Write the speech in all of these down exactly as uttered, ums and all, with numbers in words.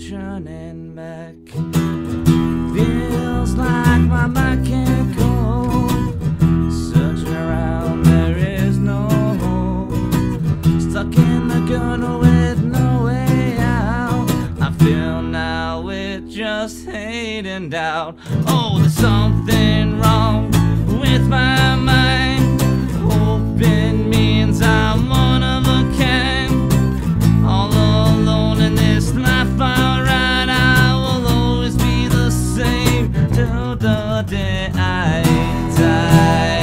turning back. Feels like my mind can't go. Searching around, there is no hope. Stuck in the gutter with no way out. I feel now with just hate and doubt. Oh, there's something wrong with my mind. Hoping means I'm one of a kind. All alone in this life I ride, I will always be the same till the day I die.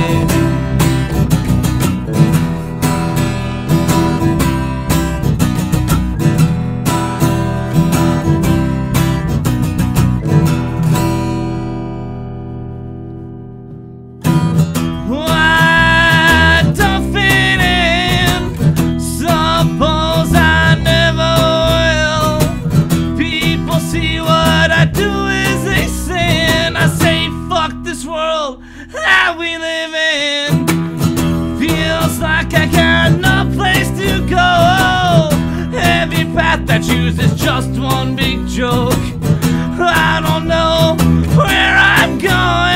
That we live in feels like I got no place to go. Every path I choose is just one big joke. I don't know where I'm going.